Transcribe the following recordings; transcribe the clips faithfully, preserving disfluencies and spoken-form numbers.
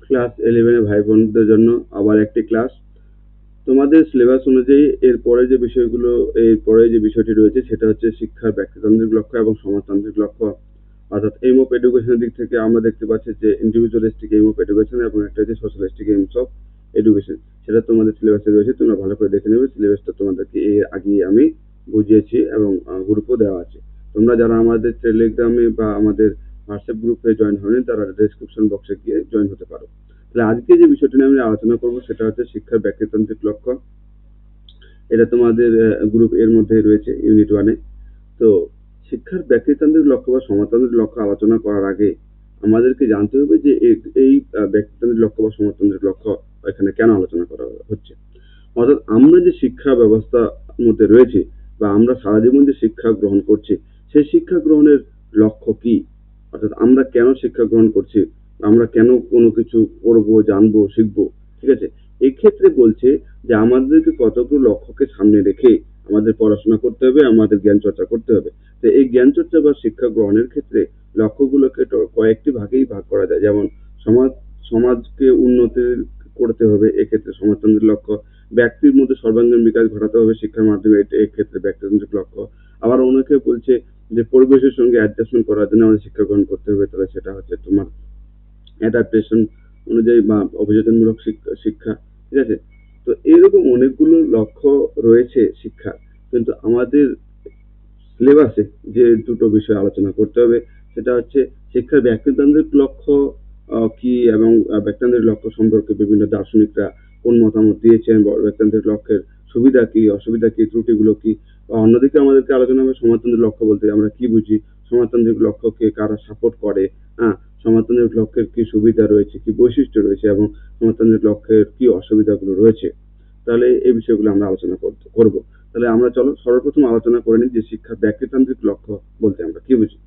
Class ইলেভেনের ভাই বোনদের জন্য আবার একটি ক্লাস। তোমাদের সিলেবাস অনুযায়ী এরপরে যে বিষয়গুলো এরপরে যে বিষয়টি রয়েছে সেটা হচ্ছে শিক্ষার ব্যক্তিতান্ত্রিক লক্ষ্য এবং সমাজতান্ত্রিক লক্ষ্য। অর্থাৎ এইম অফ এডুকেশনের দিক থেকে আমরা দেখতে পাচ্ছি যে ইন্ডিভিজুয়ালিস্টিক এইম অফ এডুকেশন এবং একটা হচ্ছে সোশ্যালিস্টিক এইমস অফ এডুকেশন। সেটা তোমাদের সিলেবাসে রয়েছে, তোমরা ভালো করে দেখে নেবে। সিলেবাসটা তোমাদেরকে এর আগে আমি বুঝিয়েছি এবং গ্রুপও দেওয়া আছে। তোমরা যারা আমাদের টেলিগ্রামে বা আমাদের হোয়াটসঅ্যাপ গ্রুপে জয়েন হবেন তারা ডেসক্রিপশন বক্সে গিয়ে জয়েন হতে পারো। তাহলে আজকে যে বিষয়টি নিয়ে আমি আলোচনা করব সেটা হচ্ছে শিক্ষার ব্যক্তিতান্ত্রিক লক্ষ্য। এটা তোমাদের গ্রুপ এর মধ্যে রয়েছে ইউনিট ওয়ানে। তো শিক্ষার ব্যক্তিতান্ত্রিক লক্ষ্য বা সমাজতান্ত্রিক লক্ষ্য আলোচনা করার আগে আমাদেরকে জানতে হবে যে এই ব্যক্তিতান্ত্রিক লক্ষ্য বা সমাজতান্ত্রিক লক্ষ্য এখানে কেন আলোচনা করা হচ্ছে। অর্থাৎ আমরা যে শিক্ষা ব্যবস্থার মধ্যে রয়েছে বা আমরা সারা জীবন যে শিক্ষা গ্রহণ করছি সেই শিক্ষা গ্রহণের লক্ষ্য কি, অর্থাৎ আমরা কেন শিক্ষা গ্রহণ করছি, আমরা কেন কোনো কিছু পড়বো, জানবো, শিখবো, ঠিক আছে। এক্ষেত্রে বলছে যে আমাদেরকে কতগুলো লক্ষ্যকে সামনে রেখে আমাদের পড়াশোনা করতে হবে, আমাদের জ্ঞান চর্চা করতে হবে। তো এই জ্ঞান চর্চা বা শিক্ষা গ্রহণের ক্ষেত্রে লক্ষ্যগুলোকে কয়েকটি ভাগেই ভাগ করা যায়। যেমন সমাজ সমাজকে উন্নতি করতে হবে, এক্ষেত্রে সমাজতান্ত্রিক লক্ষ্য। ব্যক্তির মধ্যে সর্বাঙ্গীন বিকাশ ঘটাতে হবে শিক্ষার মাধ্যমে, এক্ষেত্রে ব্যক্তিতান্ত্রিক লক্ষ্য। আবার অনেকে বলছে যে পরিবেশের সঙ্গে অ্যাডজাস্টমেন্ট করার জন্য আমাদের শিক্ষা গ্রহণ করতে হবে, তাহলে সেটা হচ্ছে তোমার অ্যাডাপ্টেশন অনুযায়ী বা অভিযোজনমূলক শিক্ষা, ঠিক আছে। তো এরকম অনেকগুলো লক্ষ্য রয়েছে শিক্ষা, কিন্তু আমাদের সিলেবাসে যে দুটো বিষয় আলোচনা করতে হবে সেটা হচ্ছে শিক্ষার ব্যক্তিতান্ত্রিক লক্ষ্য কি এবং ব্যক্তিতান্ত্রিক লক্ষ্য সম্পর্কে বিভিন্ন দার্শনিকরা কোন মতামত দিয়েছেন, ব্যক্তিতান্ত্রিক লক্ষ্যের সুবিধা কি, অসুবিধা কি, ত্রুটিগুলো কি। অন্যদিকে আমাদেরকে আলোচনা হবে সমাজতান্ত্রিক লক্ষ্য বলতে আমরা কি বুঝি, সমাজতান্ত্রিক লক্ষ্যকে কারা সাপোর্ট করে, হ্যাঁ, সমাজতান্ত্রিক লক্ষ্যের কি সুবিধা রয়েছে, কি বৈশিষ্ট্য রয়েছে এবং সমাজতান্ত্রিক লক্ষ্যের কি অসুবিধাগুলো রয়েছে। তাহলে এই বিষয়গুলো আমরা আলোচনা করব। তাহলে আমরা চলো সর্বপ্রথম আলোচনা করে নিই যে শিক্ষার ব্যক্তিতান্ত্রিক লক্ষ্য বলতে আমরা কি বুঝি।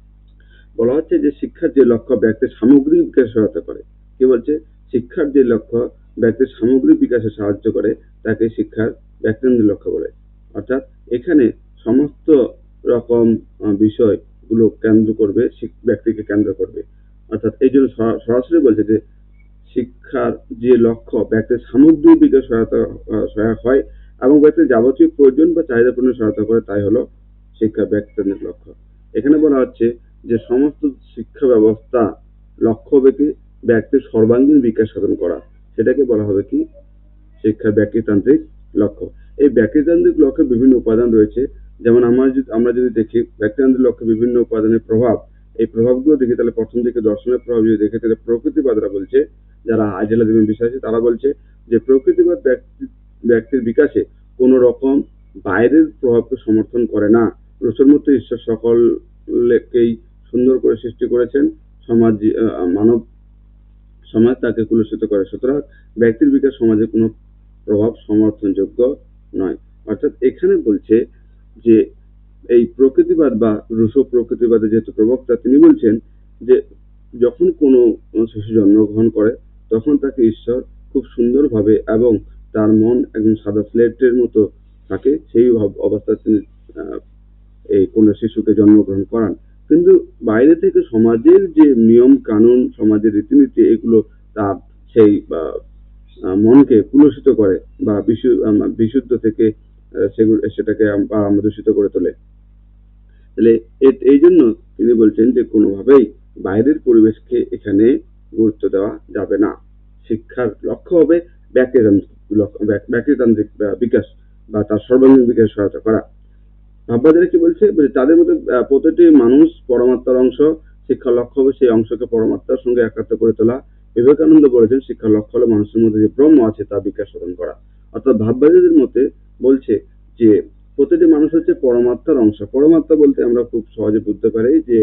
বলা হচ্ছে যে শিক্ষার যে লক্ষ্য ব্যক্তির সামগ্রিক বিকাশে সহায়তা করে। কি বলছে, শিক্ষার যে লক্ষ্য ব্যক্তির সামগ্রিক বিকাশে সাহায্য করে তাকে শিক্ষার ব্যক্তিতান্ত্রিক লক্ষ্য বলে। অর্থাৎ এখানে সমস্ত রকম বিষয়গুলো কেন্দ্র করবে, ব্যক্তিকে কেন্দ্র করবে। অর্থাৎ এই জন্য সরাসরি বলছে যে শিক্ষার যে লক্ষ্য ব্যক্তির সামগ্রিক বিকাশ সহায়তা সহায়ক হয় এবং ব্যক্তির যাবতীয় প্রয়োজন বা চাহিদা পূরণে সহায়তা করে, তাই হলো শিক্ষা ব্যক্তিতান্ত্রিক লক্ষ্য। এখানে বলা হচ্ছে যে সমস্ত শিক্ষা ব্যবস্থা লক্ষ্য হবে কি ব্যক্তির সর্বাঙ্গীন বিকাশ সাধন করা, সেটাকে বলা হবে কি শিক্ষা ব্যক্তিতান্ত্রিক লক্ষ্য। এই ব্যক্তিতান্ত্রিক লক্ষ্যের বিভিন্ন উপাদান রয়েছে। যেমন আমরা যদি আমরা যদি দেখি ব্যক্তিতান্ত্রিক লক্ষ্যের বিভিন্ন উপাদানের প্রভাব, এই প্রভাবগুলো দেখি তাহলে প্রথম দিকে দর্শনের প্রভাব যদি দেখে তাহলে প্রকৃতিবাদরা বলছে, যারা আইডিয়ালিজমে বিশ্বাসী তারা বলছে যে প্রকৃতিবাদ ব্যক্তি ব্যক্তির বিকাশে কোন রকম বাইরের প্রভাবকে সমর্থন করে না। রসুর মতো ঈশ্বর সকলকেই সুন্দর করে সৃষ্টি করেছেন, সমাজ মানব সমাজ তাকে কুলুষিত করে, সুতরাং ব্যক্তির বিকাশ সমাজে কোনো প্রভাব সমর্থনযোগ্য নয়। অর্থাৎ এখানে বলছে যে এই প্রকৃতিবাদ বা রুশো প্রকৃতিবাদের যেহেতু প্রবক্তা, তিনি বলছেন যে যখন কোনো শিশু জন্মগ্রহণ করে তখন তাকে ঈশ্বর খুব সুন্দরভাবে এবং তার মন একদম সাদা স্লেটের মতো থাকে, সেই অবস্থায় তিনি এই কোন শিশুকে জন্মগ্রহণ করান। কিন্তু বাইরে থেকে সমাজের যে নিয়ম কানুন, সমাজের রীতিনীতি, এগুলো তার সেই মনকে কুলুষিত করে বা বিশুদ্ধ থেকে সেগুলো সেটাকে আমরা দূষিত করে তোলে। তাহলে এই জন্য তিনি বলছেন যে কোনোভাবেই বাইরের পরিবেশকে এখানে গুরুত্ব দেওয়া যাবে না। শিক্ষার লক্ষ্য হবে ব্যক্তিতান্ত্রিক ব্যক্তিতান্ত্রিক বিকাশ বা তার সর্বাঙ্গীন বিকাশ সহায়তা করা। ভাববাদীরা কি বলছে, তাদের মধ্যে প্রতিটি মানুষ পরমাত্মার অংশ, শিক্ষার লক্ষ্য হবে সেই অংশকে পরমাত্মার সঙ্গে একাত্ম করে তোলা। বিবেকানন্দ বলেছেন শিক্ষার লক্ষ্য হলো মানুষের মধ্যে যে ব্রহ্ম আছে তা বিকাশ সাধন করা। অর্থাৎ ভাববাদীদের মতে বলছে যে প্রতিটি মানুষ হচ্ছে পরমাত্মার অংশ। পরমাত্মা বলতে আমরা খুব সহজে বুঝতে পারি যে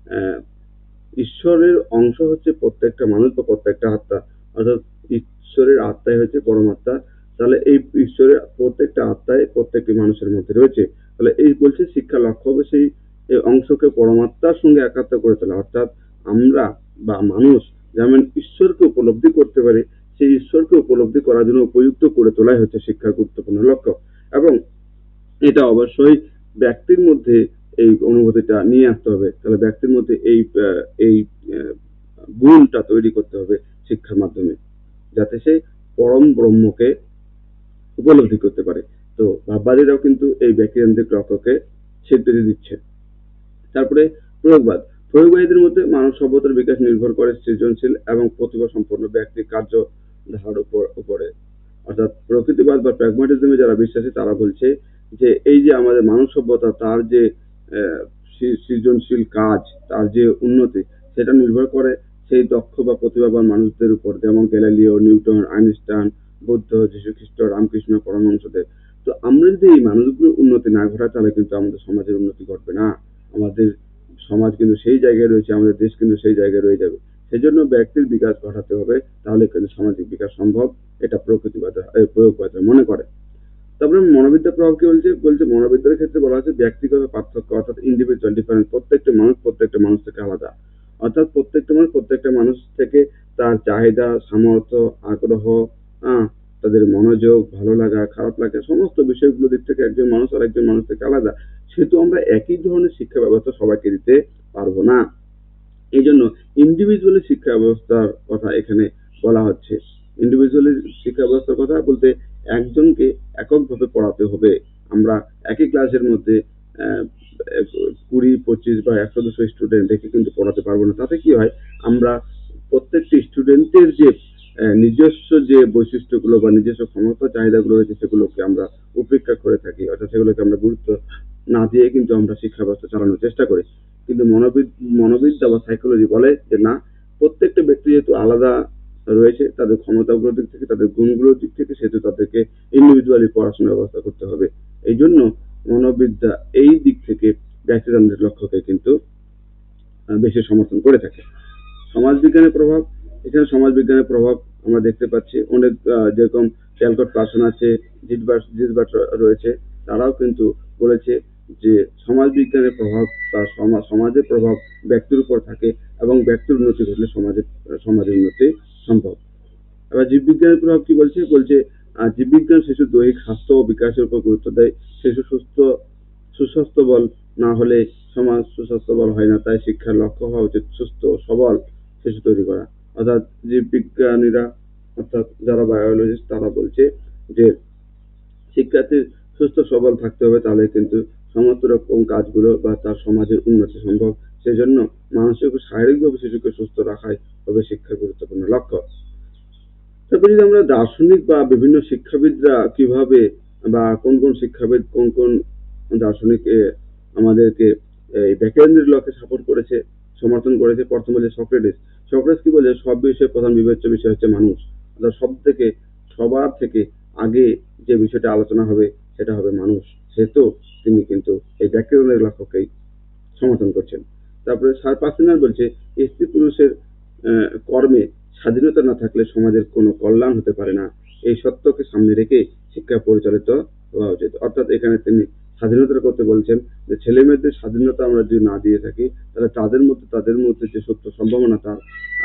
ঈশ্বরের অংশ হচ্ছে প্রত্যেকটা মানুষ বা প্রত্যেকটা আত্মা, অর্থাৎ ঈশ্বরের আত্মাই হচ্ছে পরমাত্মা। তাহলে এই ঈশ্বরের প্রত্যেকটা আত্মায় প্রত্যেকটি মানুষের মধ্যে রয়েছে। তাহলে এই বলছে শিক্ষার লক্ষ্য হবে সেই অংশকে পরমাত্মার সঙ্গে একাত্ম করে তোলা। অর্থাৎ আমরা বা মানুষ যেমন ঈশ্বরকে উপলব্ধি করতে পারে, সেই ঈশ্বরকে উপলব্ধি করার জন্য উপযুক্ত করে তোলাই হচ্ছে শিক্ষার গুরুত্বপূর্ণ লক্ষ্য। এবং এটা অবশ্যই ব্যক্তির মধ্যে এই অনুভূতিটা নিয়ে আসতে হবে। তাহলে ব্যক্তির মধ্যে এই এই গুণটা তৈরি করতে হবে শিক্ষার মাধ্যমে, যাতে সে পরম ব্রহ্মকে উপলব্ধি করতে পারে। তো ভাববাদীরাও কিন্তু এই ব্যক্তিকেন্দ্রিক লক্ষ্যকে স্বীকৃতি দিচ্ছে। তারপরে প্রয়োগবাদ। প্রয়োগবাদীদের মধ্যে মানব সভ্যতার বিকাশ নির্ভর করে সৃজনশীল এবং প্রতিভা সম্পন্ন ব্যক্তির কার্য ধারার উপর উপরে। অর্থাৎ প্রকৃতিবাদ বা প্র্যাগম্যাটিজমে যারা বিশ্বাসী তারা বলছে যে এই যে আমাদের মানব সভ্যতা, তার যে সৃজনশীল কাজ, তার যে উন্নতি, সেটা নির্ভর করে সেই দক্ষ বা প্রতিভাবান মানুষদের উপর, যেমন গ্যালিলিও, নিউটন, আইনস্টাইন, বুদ্ধ, যীশু খ্রিস্ট, রামকৃষ্ণ পরমহংসদেব। তো আমরা যদি এই মানুষগুলোর উন্নতি না ঘটাই তাহলে কিন্তু আমাদের সমাজের উন্নতি ঘটবে না। আমাদের সমাজ কিন্তু সেই জায়গায় রয়েছে, আমাদের দেশ কিন্তু সেই জায়গায় রয়ে যাবে। সেই জন্য ব্যক্তির বিকাশ ঘটাতে হবে, তাহলে কিন্তু সামাজিক বিকাশ সম্ভব। এটা প্রকৃতিবাদ প্রয়োগবাদ মনে করে। তারপরে মনোবিদ্যার প্রভাব কি বলছে বলছে মনোবিদ্যার ক্ষেত্রে বলা হচ্ছে ব্যক্তিগত পার্থক্য, অর্থাৎ ইন্ডিভিজুয়াল ডিফারেন্স। প্রত্যেকটা মানুষ প্রত্যেকটা মানুষ থেকে আলাদা, অর্থাৎ প্রত্যেকটা মানুষ প্রত্যেকটা মানুষ থেকে তার চাহিদা, সামর্থ্য, আগ্রহ, হ্যাঁ, তাদের মনোযোগ, ভালো লাগা, খারাপ লাগা, সমস্ত বিষয়গুলো দিক থেকে একজন মানুষ আর একজন মানুষ থেকে আলাদা। সেহেতু আমরা একই ধরনের শিক্ষা ব্যবস্থা সবাইকে দিতে পারবো না। এই জন্য ইন্ডিভিজুয়ালি শিক্ষা ব্যবস্থার কথা এখানে বলা হচ্ছে। ইন্ডিভিজুয়ালি শিক্ষা ব্যবস্থার কথা বলতে একজনকে এককভাবে পড়াতে হবে। আমরা একই ক্লাসের মধ্যে কুড়ি পঁচিশ বা একশো দুশো স্টুডেন্ট রেখে কিন্তু পড়াতে পারবো না। তাতে কি হয়, আমরা প্রত্যেকটি স্টুডেন্টের যে নিজস্ব যে বৈশিষ্ট্যগুলো বা নিজস্ব ক্ষমতা চাহিদাগুলো রয়েছে সেগুলোকে আমরা উপেক্ষা করে থাকি, অর্থাৎ সেগুলোকে আমরা গুরুত্ব না দিয়ে কিন্তু আমরা শিক্ষা ব্যবস্থা চালানোর চেষ্টা করি। কিন্তু মনোবিদ মনোবিদ্যা বা সাইকোলজি বলে যে না, প্রত্যেকটা ব্যক্তি যেহেতু আলাদা রয়েছে, তাদের ক্ষমতাগুলোর দিক থেকে, তাদের গুণগুলোর দিক থেকে, সেহেতু তাদেরকে ইন্ডিভিজুয়ালি পড়াশোনার ব্যবস্থা করতে হবে। এই জন্য মনোবিদ্যা এই দিক থেকে ব্যক্তিতান্ত্রিক লক্ষ্যকে কিন্তু বেশি সমর্থন করে থাকে। সমাজবিজ্ঞানের প্রভাব, এখানে সমাজবিজ্ঞানের প্রভাব আমরা দেখতে পাচ্ছি অনেক, যেরকম ক্যালকট পার্সন আছে, জিটবার্ট রয়েছে, তারাও কিন্তু বলেছে যে সমাজবিজ্ঞানের প্রভাব বা সমাজের প্রভাব ব্যক্তির উপর থাকে এবং ব্যক্তির উন্নতি ঘটলে সমাজের সমাজের উন্নতি সম্ভব। এবার জীববিজ্ঞানের প্রভাব কি বলছে বলছে জীববিজ্ঞান শিশুর দৈহিক স্বাস্থ্য ও বিকাশের উপর গুরুত্ব দেয়। শিশু সুস্থ সুস্বাস্থ্য বল না হলে সমাজ সুস্বাস্থ্য বল হয় না। তাই শিক্ষার লক্ষ্য হওয়া উচিত সুস্থ সবল শিশু তৈরি করা। অর্থাৎ জীববিজ্ঞানীরা, অর্থাৎ যারা বায়োলজিস্ট, তারা বলছে যে শিক্ষার্থীর সুস্থ সবল থাকতে হবে, তাহলে কিন্তু সমস্ত রকম কাজগুলো বা তার সমাজের উন্নতি সম্ভব। সেই জন্য মানসিক ও শারীরিকভাবে শিশুকে সুস্থ রাখাই হবে শিক্ষার গুরুত্বপূর্ণ লক্ষ্য। তারপরে যদি আমরা দার্শনিক বা বিভিন্ন শিক্ষাবিদরা কিভাবে বা কোন কোন শিক্ষাবিদ কোন কোন দার্শনিক আমাদেরকে এই ব্যক্তিকেন্দ্রিক লক্ষ্যে সাপোর্ট করেছে, সমর্থন করেছে। প্রথম বলছে সক্রেটিস। সক্রেটিস কি বলে, সব বিষয়ে প্রধান বিবেচ্য বিষয় হচ্ছে মানুষ। অর্থাৎ সব থেকে সবার থেকে আগে যে বিষয়টা আলোচনা হবে সেটা হবে মানুষ। সেহেতু তিনি কিন্তু এই ব্যক্তিকেন্দ্রিক লক্ষ্যকেই সমর্থন করছেন। তারপরে সার পার্সিনার বলছে স্ত্রী পুরুষের কর্মে স্বাধীনতা না থাকলে সমাজের কোনো কল্যাণ হতে পারে না। এই সত্যকে সামনে রেখে শিক্ষা পরিচালিত হওয়া উচিত। অর্থাৎ এখানে তিনি স্বাধীনতার কথা বলছেন যে ছেলে মেয়েদের স্বাধীনতা আমরা যদি না দিয়ে থাকি তাহলে তাদের মধ্যে তাদের মধ্যে যে সত্য সম্ভাবনা, তার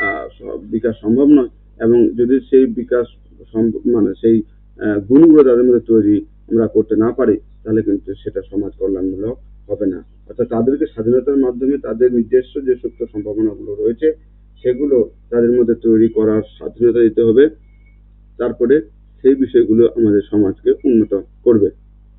বিকাশ সম্ভব নয়। এবং যদি সেই বিকাশ মানে সেই গুণগুলো তাদের মধ্যে তৈরি আমরা করতে না পারি তাহলে কিন্তু সেটা সমাজ কল্যাণমূলক হবে না। অর্থাৎ তাদেরকে স্বাধীনতার মাধ্যমে তাদের নিজস্ব যে সুপ্ত সম্ভাবনাগুলো রয়েছে সেগুলো তাদের মধ্যে তৈরি করার স্বাধীনতা দিতে হবে। তারপরে সেই বিষয়গুলো আমাদের সমাজকে উন্নত করবে।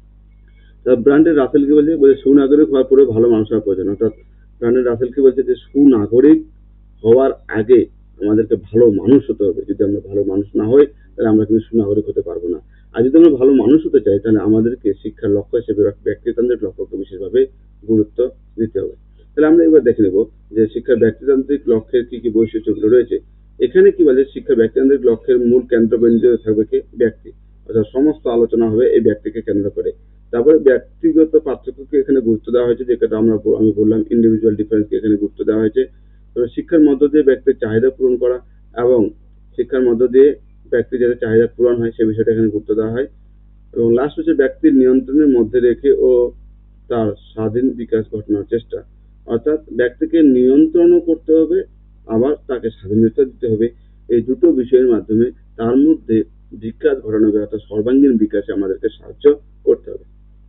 ব্র্যান্ডের রাসেল কি বলছে বলে সুনাগরিক হওয়ার পরে ভালো মানুষ হওয়ার প্রয়োজন। অর্থাৎ ব্র্যান্ডের রাসেল কি বলছে যে সুনাগরিক হওয়ার আগে আমাদেরকে ভালো মানুষ হতে হবে। যদি আমরা ভালো মানুষ না হই তাহলে আমরা কিন্তু সুনাগরিক হতে পারবো না। আর যদি আমরা ভালো মানুষ হতে চাই তাহলে আমাদেরকে শিক্ষার লক্ষ্য হিসেবে ব্যক্তিতান্ত্রিক লক্ষ্যকে বিশেষভাবে গুরুত্ব দিতে হবে। তাহলে আমরা এবার দেখে নেব যে শিক্ষার ব্যক্তিতান্ত্রিক লক্ষ্যের কি কি বৈশিষ্ট্যগুলো রয়েছে। এখানে কি বলে, শিক্ষার ব্যক্তিতান্ত্রিক লক্ষ্যের মূল কেন্দ্রবিন্দু থাকবে কি ব্যক্তি, অর্থাৎ সমস্ত আলোচনা হবে এই ব্যক্তিকে কেন্দ্র করে। তারপরে ব্যক্তিগত পার্থক্যকে এখানে গুরুত্ব দেওয়া হয়েছে, যেটা আমরা আমি বললাম ইন্ডিভিজুয়াল ডিফারেন্সকে এখানে গুরুত্ব দেওয়া হয়েছে। তবে শিক্ষার মধ্য দিয়ে ব্যক্তির চাহিদা পূরণ করা এবং শিক্ষার মধ্য দিয়ে ব্যক্তির যাতে চাহিদা পূরণ হয় সে বিষয়টা এখানে গুরুত্ব দেওয়া হয়। এবং লাস্ট হচ্ছে ব্যক্তির নিয়ন্ত্রণের মধ্যে রেখে ও তার স্বাধীন বিকাশ ঘটানোর চেষ্টা। অর্থাৎ ব্যক্তিকে নিয়ন্ত্রণও করতে হবে, আবার তাকে স্বাধীনতা দিতে হবে। এই দুটো বিষয়ের মাধ্যমে তার মধ্যে বিকাশ ঘটানো হবে, অর্থাৎ সর্বাঙ্গীন বিকাশে আমাদেরকে সাহায্য করতে হবে।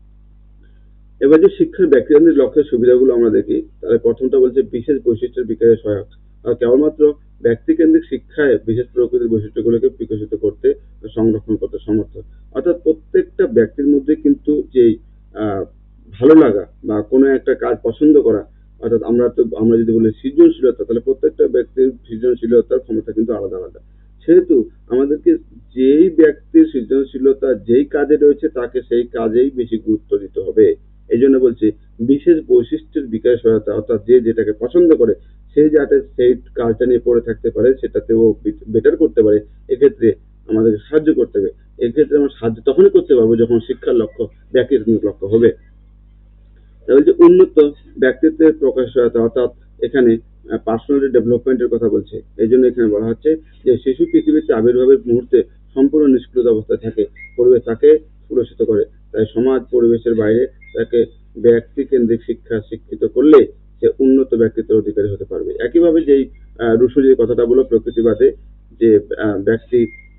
এবার যে শিক্ষার ব্যক্তিতান্ত্রিক লক্ষ্যের সুবিধাগুলো আমরা দেখি, তাহলে প্রথমটা বলছে বিশেষ বৈশিষ্ট্যের বিকাশে সহায়ক। আর কেবলমাত্র ব্যক্তিকেন্দ্রিক শিক্ষায় বিশেষ প্রকৃতির বৈশিষ্ট্যগুলোকে বিকশিত করতে সংরক্ষণ করতে সমর্থ। অর্থাৎ প্রত্যেকটা ব্যক্তির মধ্যে কিন্তু যেই আহ ভালো লাগা বা কোনো একটা কাজ পছন্দ করা, অর্থাৎ আমরা তো আমরা যদি বলি সৃজনশীলতা, তাহলে প্রত্যেকটা ব্যক্তির সৃজনশীলতার ক্ষমতা কিন্তু আলাদা আলাদা। সেহেতু আমাদেরকে যেই ব্যক্তির সৃজনশীলতা যেই কাজে রয়েছে তাকে সেই কাজেই বেশি গুরুত্ব দিতে হবে। এই জন্য বলছি বিশেষ বৈশিষ্ট্যের বিকাশ সহায়তা, অর্থাৎ যে যেটাকে পছন্দ করে সে যাতে সেই কাজটা নিয়ে পড়ে থাকতে পারে, সেটাতে ও বেটার করতে পারে, এক্ষেত্রে আমাদেরকে সাহায্য করতে হবে। এক্ষেত্রে আমরা সাহায্য তখনই করতে পারবো যখন শিক্ষার লক্ষ্য ব্যক্তির লক্ষ্য হবে। তাহলে যে উন্নত ব্যক্তিত্বের প্রকাশ সহায়তা, অর্থাৎ এখানে পার্সোনালিটি ডেভেলপমেন্টের কথা বলছে। এই জন্য এখানে বলা হচ্ছে যে শিশু পৃথিবীতে আবির্ভাবের মুহূর্তে সম্পূর্ণ নিষ্ক্রিয় অবস্থায় থাকে, পরিবেশ তাকে সুরক্ষিত করে। তাই সমাজ পরিবেশের বাইরে তাকে ব্যক্তি কেন্দ্রিক শিক্ষা শিক্ষিত করলে সে উন্নত ব্যক্তিত্বের অধিকারী হতে পারবে। একইভাবে যেই রুশো যে কথাটা বলো প্রকৃতিবাদে, যে ব্যক্তি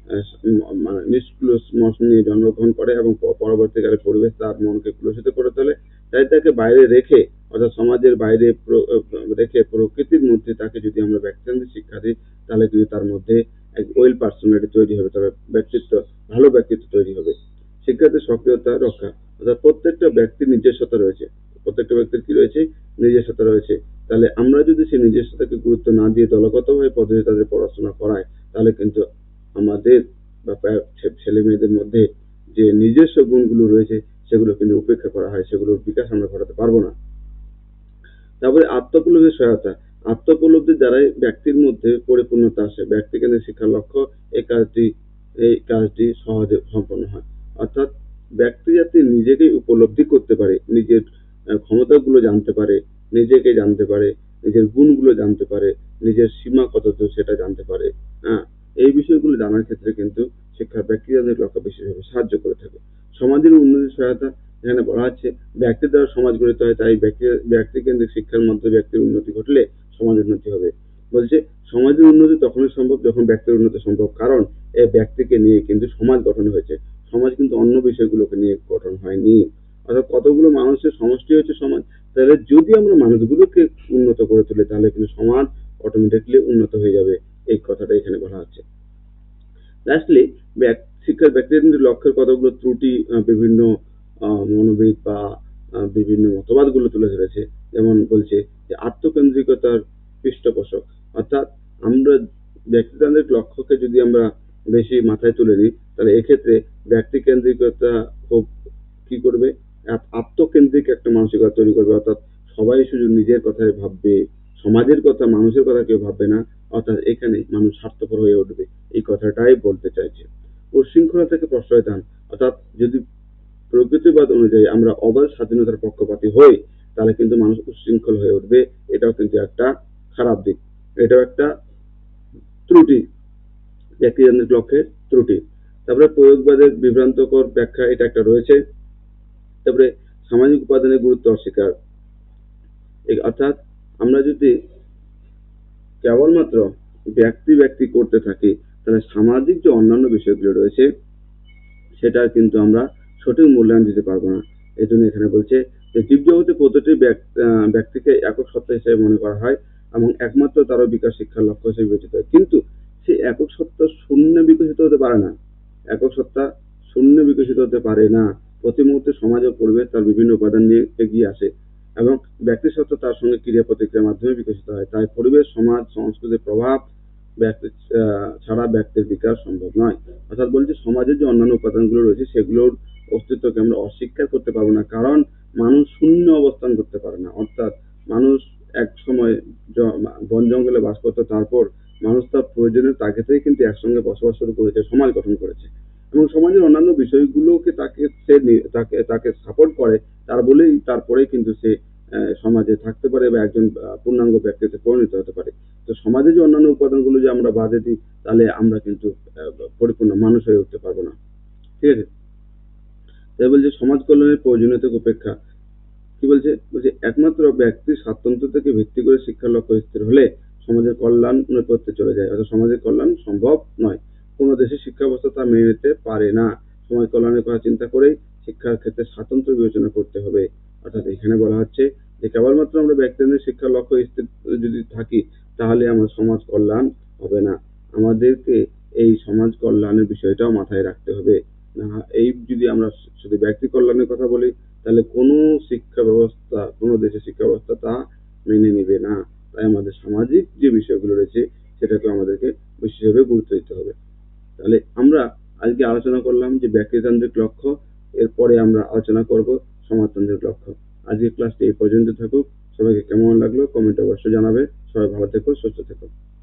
নিষ্ক্রিয় মন নিয়ে জন্মগ্রহণ করে এবং পরবর্তীকালে পরিবেশ তার মনকে কুলসিত করে তোলে, তাই তাকে বাইরে রেখে, অর্থাৎ সমাজের বাইরে রেখে প্রকৃতির মধ্যে তাকে যদি আমরা ব্যক্তিকেন্দ্রিক শিক্ষা দিই, তাহলে কিন্তু তার মধ্যে এক ওয়েল পার্সোনালিটি তৈরি হবে, তবে ব্যক্তিত্ব ভালো ব্যক্তিত্ব তৈরি হবে। শিক্ষার্থীর সক্রিয়তা রক্ষা, অর্থাৎ প্রত্যেকটা ব্যক্তির নিজস্বতা রয়েছে, প্রত্যেকটা ব্যক্তির কি রয়েছে, নিজস্বতা রয়েছে। তাহলে আমরা যদি সেই নিজস্বতাকে গুরুত্ব না দিয়ে দলগতভাবে পদ্ধতি তাদের পড়াশোনা করাই, তাহলে কিন্তু আমাদের বা ছেলে মেয়েদের মধ্যে যে নিজস্ব গুণগুলো রয়েছে সেগুলো কিন্তু উপেক্ষা করা হয়, সেগুলোর বিকাশ আমরা ঘটাতে পারবো না। তারপরে আত্মোপলব্ধির সহায়তা, আত্মোপলব্ধির দ্বারাই ব্যক্তির মধ্যে পরিপূর্ণতা আসে। ব্যক্তিকেন্দ্রিক শিক্ষার লক্ষ্য এই কাজটি এই কাজটি সহজে সম্পন্ন হয়। অর্থাৎ ব্যক্তি যাতে নিজেকেই উপলব্ধি করতে পারে, নিজের ক্ষমতাগুলো জানতে পারে, নিজেকে জানতে পারে, নিজের গুণগুলো জানতে পারে, নিজের সীমা কতদূর সেটা জানতে পারে। হ্যাঁ, এই বিষয়গুলো জানার ক্ষেত্রে কিন্তু শিক্ষা ব্যক্তিকেন্দ্রিক লক্ষ্য বিশেষভাবে সাহায্য করে থাকে। সমাজের উন্নতির সহায়তা, এখানে বলা হচ্ছে ব্যক্তির দ্বারা সমাজ গঠিত হয়, তাই ব্যক্তি কেন্দ্রিক শিক্ষার মধ্যে ব্যক্তির উন্নতি ঘটলে সমাজ উন্নতি হবে। বলছে সমাজের উন্নতি তখনই সম্ভব যখন ব্যক্তির উন্নতি সম্ভব, কারণ এই ব্যক্তিকে নিয়ে কিন্তু সমাজ গঠন হয়েছে। সমাজ কিন্তু অন্য বিষয়গুলোকে নিয়ে গঠন হয়নি। অর্থাৎ কতগুলো মানুষের সমষ্টি হয়েছে সমাজ। তাহলে যদি আমরা মানুষগুলোকে উন্নত করে তুলি, তাহলে কিন্তু সমাজ অটোমেটিকলি উন্নত হয়ে যাবে। এই কথাটা এখানে বলা হচ্ছে। লাস্টলি শিক্ষার ব্যক্তিকেন্দ্রিক লক্ষ্যের কতগুলো ত্রুটি বিভিন্ন মনোবিদ বা বিভিন্ন মতবাদগুলো তুলে ধরেছে। যেমন বলছে যে আত্মকেন্দ্রিকতার পৃষ্ঠপোষক, অর্থাৎ আমরা ব্যক্তিকেন্দ্রিক লক্ষ্যকে যদি আমরা বেশি মাথায় তুলে নিই, তাহলে এক্ষেত্রে ব্যক্তিকেন্দ্রিকতা খুব কি করবে, আত্মকেন্দ্রিক একটা মানসিকতা তৈরি করবে। অর্থাৎ সবাই শুধু নিজের কথাই ভাববে, সমাজের কথা মানুষের কথা কেউ ভাববে না। অর্থাৎ এখানে মানুষ স্বার্থপর হয়ে উঠবে, এই কথাটাই বলতে চাইছে। উশৃঙ্খলা থেকে প্রশ্রয় দান, অর্থাৎ যদি প্রকৃতিবাদ অনুযায়ী আমরা অবাধ স্বাধীনতার পক্ষপাতী হই, তাহলে কিন্তু মানুষ উশৃঙ্খল হয়ে উঠবে। এটাও কিন্তু একটা খারাপ দিক, এটাও একটা ত্রুটি, ব্যক্তিকেন্দ্রিক লক্ষ্যের ত্রুটি। তারপরে প্রয়োগবাদের বিভ্রান্তকর ব্যাখ্যা, এটা একটা রয়েছে। তারপরে সামাজিক উপাদানের গুরুত্ব অস্বীকার, অর্থাৎ আমরা যদি কেবলমাত্র ব্যক্তি ব্যক্তি করতে থাকি, তাহলে সামাজিক যে অন্যান্য বিষয়গুলো রয়েছে সেটা কিন্তু আমরা সঠিক মূল্যায়ন দিতে পারবো না। এই জন্য এখানে বলছে যে জীবজগতে প্রতিটি ব্যক্তিকে একক সত্তা হিসেবে মনে করা হয় এবং একমাত্র তার বিকাশ শিক্ষার লক্ষ্য হিসেবে বিবেচিত হয়। কিন্তু সেই একক সত্তা শূন্য বিকশিত হতে পারে না, একক সত্তা শূন্য বিকশিত হতে পারে না। প্রতি মুহূর্তে সমাজ ও পরিবেশ তার বিভিন্ন উপাদান নিয়ে এগিয়ে আসে এবং ব্যক্তি সত্তা তার সঙ্গে ক্রিয়া প্রতিক্রিয়ার মাধ্যমে বিকশিত হয়। তাই পরিবেশ, সমাজ, সংস্কৃতির প্রভাব ব্যক্তি ছাড়া ব্যক্তির বিকাশ সম্ভব নয়। অর্থাৎ বলছি সমাজের যে অন্যান্য উপাদানগুলো রয়েছে সেগুলোর অস্তিত্বকে আমরা অস্বীকার করতে পারবো না, কারণ মানুষ শূন্য অবস্থান করতে পারে না। অর্থাৎ মানুষ এক সময় বন জঙ্গলে বাস করতো, তারপর মানুষ তার প্রয়োজনের তাগিদেই কিন্তু একসঙ্গে বসবাস শুরু করেছে, সমাজ গঠন করেছে এবং সমাজের অন্যান্য বিষয়গুলোকে তাকে সে তাকে তাকে সাপোর্ট করে, তার বলেই তারপরেই কিন্তু সে সমাজে থাকতে পারে বা একজন পূর্ণাঙ্গ ব্যক্তিতে পরিণত হতে পারে। তো সমাজে যে অন্যান্য উপাদানগুলো যে আমরা বাদে দিই, তাহলে আমরা কিন্তু পরিপূর্ণ মানুষ হয়ে উঠতে পারবো না। ঠিক আছে, তাই বলছে সমাজ কল্যাণের প্রয়োজনীয়তা উপেক্ষা। কি বলছে, বলছে একমাত্র ব্যক্তির স্বাতন্ত্র্য থেকে ভিত্তি করে শিক্ষার লক্ষ্য স্থির হলে সমাজের কল্যাণ করতে চলে যায়, অর্থাৎ সমাজের কল্যাণ সম্ভব নয়। কোনো দেশের শিক্ষা ব্যবস্থা তা মেনে নিতে পারে না। সমাজ কল্যাণের কথা চিন্তা করেই শিক্ষার ক্ষেত্রে স্বাতন্ত্র্য বিবেচনা করতে হবে। অর্থাৎ এখানে বলা হচ্ছে যে কেবলমাত্র আমরা ব্যক্তিদের শিক্ষার লক্ষ্য স্থির যদি থাকি, তাহলে আমরা সমাজ কল্যাণ হবে না। আমাদেরকে এই সমাজ কল্যাণের বিষয়টাও মাথায় রাখতে হবে। না, এই যদি আমরা শুধু ব্যক্তি কল্যাণের কথা বলি, তাহলে কোনো শিক্ষা ব্যবস্থা, কোনো দেশের শিক্ষা ব্যবস্থা তা মেনে নিবে না। তাই আমাদের সামাজিক যে বিষয়গুলো রয়েছে সেটাকে আমাদেরকে বিশেষভাবে গুরুত্ব দিতে হবে। তাহলে আমরা আজকে আলোচনা করলাম যে ব্যক্তিতান্ত্রিক লক্ষ্য, এরপরে আমরা আলোচনা করব সমাজতান্ত্রিক লক্ষ্য। আজকের ক্লাসটি এই পর্যন্ত থাকুক। সবাইকে কেমন লাগলো কমেন্টে অবশ্যই জানাবে। সবাই ভালো থেকো, সুস্থ থেকো।